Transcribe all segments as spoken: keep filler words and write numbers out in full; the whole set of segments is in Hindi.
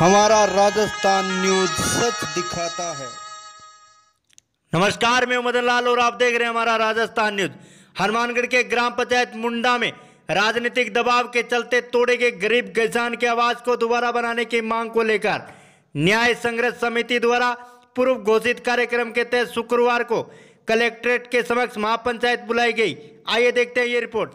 हमारा राजस्थान न्यूज सच दिखाता है। नमस्कार, मैं मदन लाल और आप देख रहे हैं हमारा राजस्थान न्यूज। हनुमानगढ़ के ग्राम पंचायत मुंडा में राजनीतिक दबाव के चलते तोड़े गए गरीब किसान के आवाज को दोबारा बनाने की मांग को लेकर न्याय संघर्ष समिति द्वारा पूर्व घोषित कार्यक्रम के तहत शुक्रवार को कलेक्ट्रेट के समक्ष महापंचायत बुलाई गई। आइए देखते हैं ये रिपोर्ट।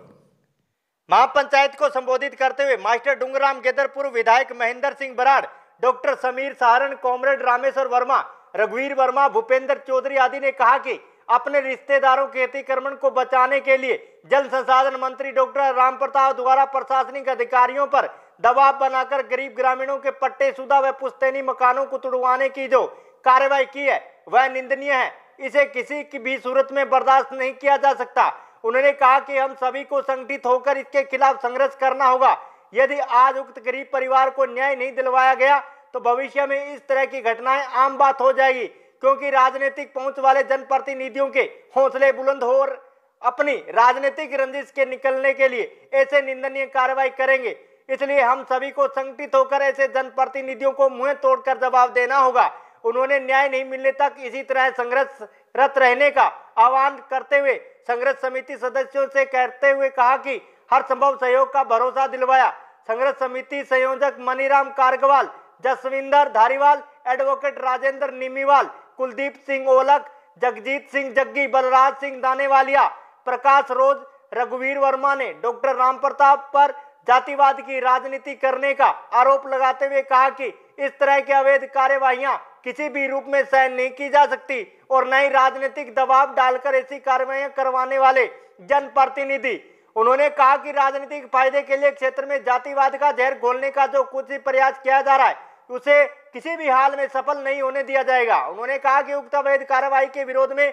महापंचायत को संबोधित करते हुए मास्टर डूंगराम गेदर, पूर्व विधायक महेंद्र सिंह बराड़, डॉक्टर समीर सहारण, कॉमरेड रामेश्वर वर्मा, रघुवीर वर्मा, भूपेंद्र चौधरी आदि ने कहा कि अपने रिश्तेदारों के अतिक्रमण को बचाने के लिए जल संसाधन मंत्री डॉक्टर रामप्रताप द्वारा प्रशासनिक अधिकारियों पर दबाव बनाकर गरीब ग्रामीणों के पट्टेशुदा व पुश्तैनी मकानों को तुड़वाने की जो कार्रवाई की है वह निंदनीय है। इसे किसी की भी सूरत में बर्दाश्त नहीं किया जा सकता। उन्होंने कहा कि हम सभी को संगठित होकर इसके खिलाफ संघर्ष करना होगा। यदि आज उक्त गरीब परिवार को न्याय नहीं दिलवाया गया तो भविष्य में इस तरह की घटनाएं आम बात हो जाएगी, क्योंकि राजनीतिक पहुंच वाले जनप्रतिनिधियों के हौसले बुलंद हो और अपनी राजनीतिक रंजिश के निकलने के लिए ऐसे निंदनीय कार्रवाई करेंगे। इसलिए हम सभी को संगठित होकर ऐसे जनप्रतिनिधियों को मुंह तोड़कर जवाब देना होगा। उन्होंने न्याय नहीं मिलने तक इसी तरह संघर्षरत रहने का आह्वान करते हुए संघर्ष समिति सदस्यों से कहते हुए कहा कि हर संभव सहयोग का भरोसा दिलवाया। संघर्ष समिति संयोजक मनीराम कारगवाल, जसविंदर धारीवाल, एडवोकेट राजेंद्र निमीवाल, कुलदीप सिंह ओलख, जगजीत सिंह जग्गी, बलराज सिंह दानेवालिया, प्रकाश रोज, रघुवीर वर्मा ने डॉक्टर रामप्रताप पर जातिवाद की राजनीति करने का आरोप लगाते हुए कहा कि इस तरह की अवैध कार्यवाहियां किसी भी रूप में सहन नहीं की जा सकती और न ही राजनीतिक दबाव डालकर ऐसी कार्रवाइयां करवाने वाले जनप्रतिनिधि। उन्होंने कहा कि राजनीतिक फायदे के लिए क्षेत्र में जातिवाद का जहर घोलने का जो कुछ भी प्रयास किया जा रहा है उसे किसी भी हाल में सफल नहीं होने दिया जाएगा। उन्होंने कहा कि उक्त अवैध कार्रवाई के विरोध में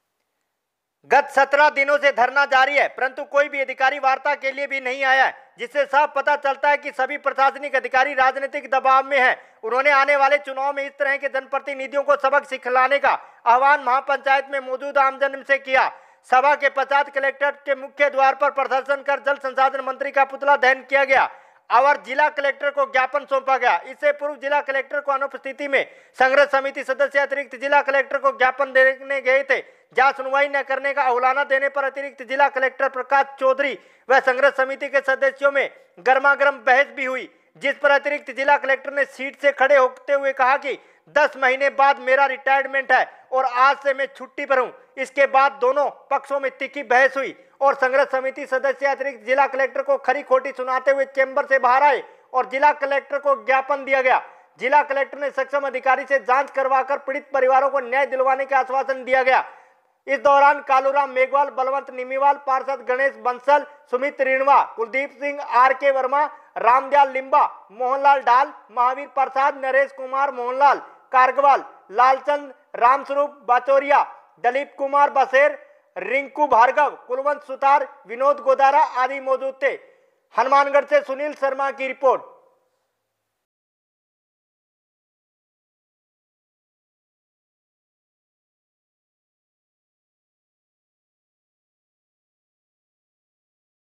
गत सत्रह दिनों से धरना जारी है, परंतु कोई भी अधिकारी वार्ता के लिए भी नहीं आया है, जिससे साफ पता चलता है कि सभी प्रशासनिक अधिकारी राजनीतिक दबाव में हैं। उन्होंने आने वाले चुनाव में इस तरह के जनप्रतिनिधियों को सबक सिखलाने का आह्वान महापंचायत में मौजूद आमजन से किया। सभा के पश्चात कलेक्टर के मुख्य द्वार पर प्रदर्शन कर जल संसाधन मंत्री का पुतला दहन किया गया और जिला कलेक्टर को ज्ञापन सौंपा गया। इससे पूर्व जिला कलेक्टर को अनुपस्थिति में संघर्ष समिति सदस्य अतिरिक्त जिला कलेक्टर को ज्ञापन देने गए थे, जहां सुनवाई न करने का अवलाना देने पर अतिरिक्त जिला कलेक्टर प्रकाश चौधरी व संघर्ष समिति के सदस्यों में गर्मागर्म बहस भी हुई, जिस पर अतिरिक्त जिला कलेक्टर ने सीट से खड़े होते हुए कहा कि दस महीने बाद मेरा रिटायरमेंट है और आज से मैं छुट्टी पर हूं। इसके बाद दोनों पक्षों में तीखी बहस हुई और संघर्ष समिति सदस्य अतिरिक्त जिला कलेक्टर को खरी खोटी सुनाते हुए चैम्बर से बाहर आए और जिला कलेक्टर को ज्ञापन दिया गया। जिला कलेक्टर ने सक्षम अधिकारी से जांच करवाकर पीड़ित परिवारों को न्याय दिलवाने का आश्वासन दिया गया। इस दौरान कालूराम मेघवाल, बलवंत निमीवाल, पार्षद गणेश बंसल, सुमित रिणवा, कुलदीप सिंह, आर के वर्मा, रामदयाल लिम्बा, मोहनलाल डाल, महावीर प्रसाद, नरेश कुमार, मोहनलाल कारगवाल, लालचंद रामस्वरूप बाचोरिया, दलीप कुमार बसेर, रिंकू भार्गव, कुलवंत सुतार, विनोद गोदारा आदि मौजूद थे। हनुमानगढ़ से सुनील शर्मा की रिपोर्ट।